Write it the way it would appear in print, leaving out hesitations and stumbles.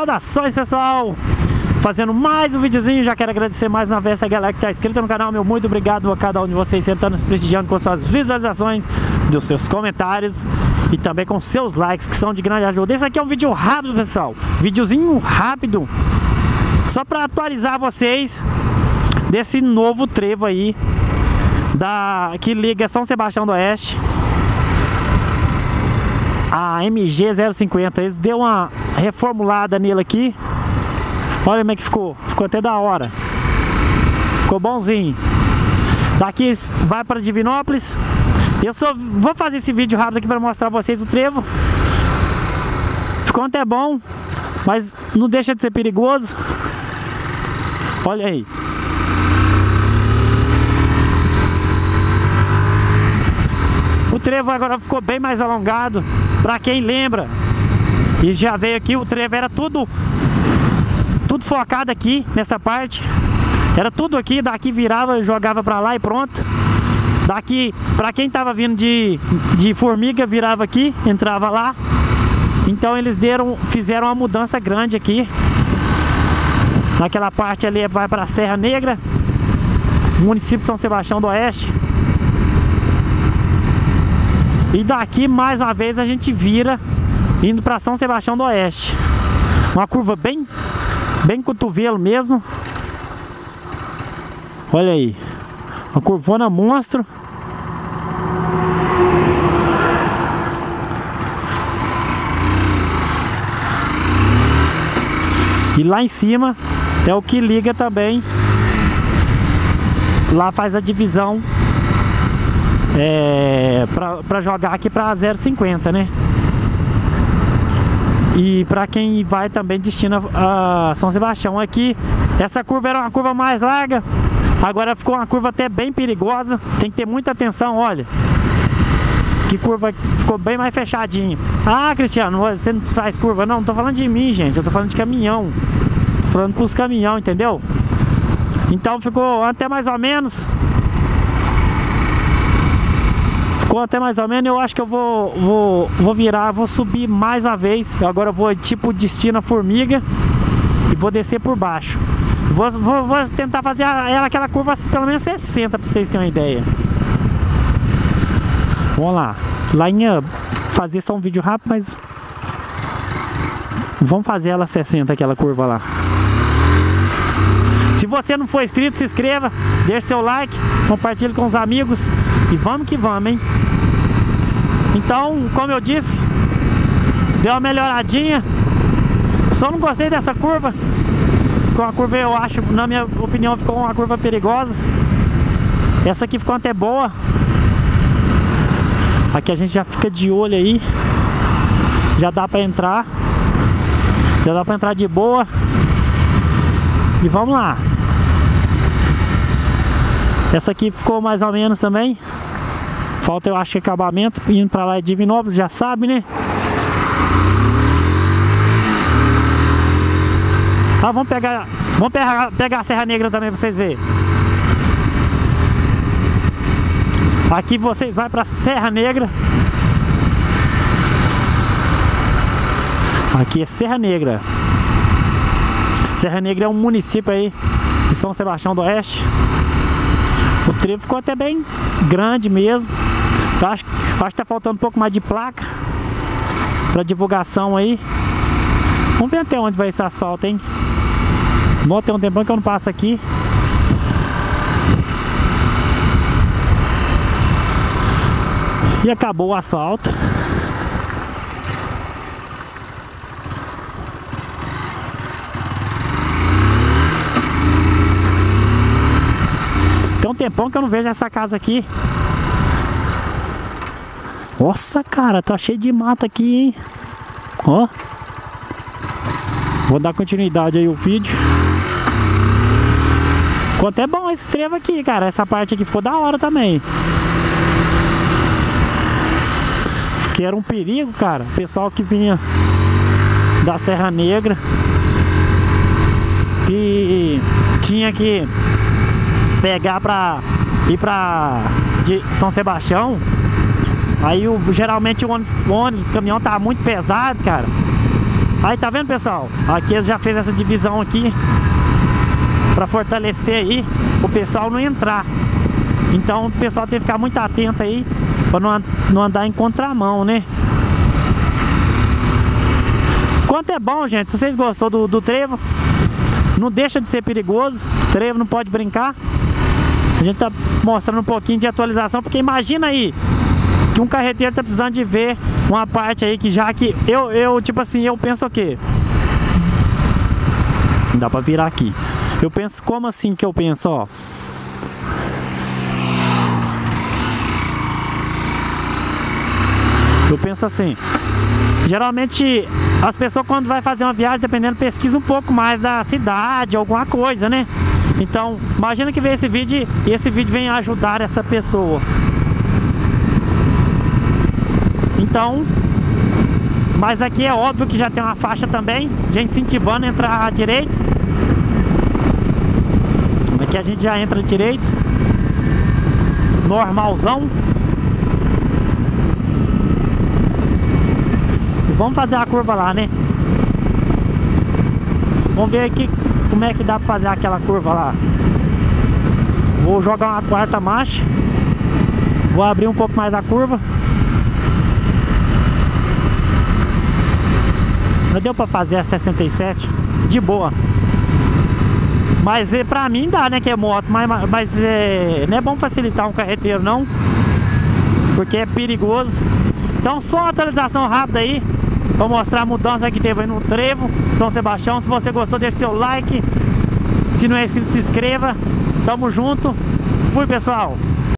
Saudações, pessoal! Fazendo mais um videozinho, já quero agradecer mais uma vez a galera que está inscrita no canal. Meu muito obrigado a cada um de vocês sempre nos prestigiando com suas visualizações, dos seus comentários e também com seus likes, que são de grande ajuda. Esse aqui é um vídeo rápido, pessoal, videozinho rápido, só para atualizar vocês desse novo trevo aí que liga São Sebastião do Oeste a MG 050. Eles deu uma reformulada nele aqui. Olha como é que ficou. Ficou até da hora. Ficou bonzinho. Daqui vai para Divinópolis. Eu só vou fazer esse vídeo rápido aqui para mostrar a vocês o trevo. Ficou até bom, mas não deixa de ser perigoso. Olha aí. O trevo agora ficou bem mais alongado. Para quem lembra e já veio aqui, o trevo era tudo focado aqui nessa parte. Era tudo aqui, daqui virava, jogava para lá e pronto. Daqui, para quem tava vindo de Formiga, virava aqui, entrava lá. Então eles fizeram uma mudança grande aqui. Naquela parte ali vai para a Serra Negra, município de São Sebastião do Oeste. E daqui mais uma vez a gente vira indo para São Sebastião do Oeste. Uma curva bem cotovelo mesmo. Olha aí, uma curvona monstro. E lá em cima é o que liga também. Lá faz a divisão para jogar aqui para 0,50, né? E para quem vai também destina a São Sebastião. Aqui, essa curva era uma curva mais larga, agora ficou uma curva até bem perigosa. Tem que ter muita atenção, olha. Que curva ficou bem mais fechadinha. Ah, Cristiano, você não faz curva? Não, não tô falando de mim, gente. Eu tô falando de caminhão. Tô falando pros caminhão, entendeu? Então ficou até mais ou menos. Até mais ou menos. Eu acho que eu vou virar, vou subir mais uma vez. Agora eu vou tipo destino a Formiga e vou descer por baixo. Vou tentar fazer aquela curva pelo menos 60 para vocês terem uma ideia. Vamos lá. Lá ia fazer só um vídeo rápido, mas vamos fazer ela 60, aquela curva lá. Se você não for inscrito, se inscreva, deixe seu like, compartilhe com os amigos e vamos que vamos, hein? Então, como eu disse, deu uma melhoradinha. Só não gostei dessa curva. Ficou uma curva, eu acho, na minha opinião, ficou uma curva perigosa. Essa aqui ficou até boa. Aqui a gente já fica de olho aí. Já dá pra entrar. Já dá pra entrar de boa. E vamos lá. Essa aqui ficou mais ou menos também. Falta, eu acho, acabamento. Indo pra lá é Divinópolis, já sabe, né? Ah, vamos pegar a Serra Negra também pra vocês verem. Aqui vocês vão pra Serra Negra. Aqui é Serra Negra. Serra Negra é um município aí de São Sebastião do Oeste. O trevo ficou até bem grande mesmo. Eu acho que tá faltando um pouco mais de placa para divulgação aí. Vamos ver até onde vai esse asfalto, hein? Não, tem um tempão que eu não passo aqui. E acabou o asfalto. Tem um tempão que eu não vejo essa casa aqui. Nossa, cara, tá cheio de mato aqui, hein? Ó. Vou dar continuidade aí ao vídeo. Ficou até bom esse trevo aqui, cara. Essa parte aqui ficou da hora também. Que era um perigo, cara. O pessoal que vinha da Serra Negra, que tinha que pegar pra ir pra São Sebastião. Aí geralmente o ônibus, o caminhão tava muito pesado, cara. Aí tá vendo, pessoal? Aqui eles já fez essa divisão aqui pra fortalecer aí o pessoal não entrar. Então o pessoal tem que ficar muito atento aí pra não andar em contramão, né? Quanto é bom, gente. Se vocês gostou do trevo, não deixa de ser perigoso. Trevo não pode brincar. A gente tá mostrando um pouquinho de atualização, porque imagina aí que um carreteiro tá precisando de ver uma parte aí que já que eu tipo assim, eu penso o quê? Dá pra virar aqui. Eu penso como assim que eu penso, ó. Eu penso assim, geralmente as pessoas quando vai fazer uma viagem, dependendo, pesquisa um pouco mais da cidade, alguma coisa, né? Então, imagina que vê esse vídeo e esse vídeo vem ajudar essa pessoa. Então, mas aqui é óbvio que já tem uma faixa também, já incentivando a entrar à direita. Aqui a gente já entra à direita, normalzão. E vamos fazer a curva lá, né? Vamos ver aqui como é que dá pra fazer aquela curva lá. Vou jogar uma quarta marcha. Vou abrir um pouco mais a curva. Não deu pra fazer a 67 de boa. Mas pra mim dá, né, que é moto. Mas não é bom facilitar um carreteiro, não, porque é perigoso. Então só uma atualização rápida aí pra mostrar a mudança que teve aí no trevo São Sebastião. Se você gostou, deixe seu like. Se não é inscrito, se inscreva. Tamo junto. Fui, pessoal.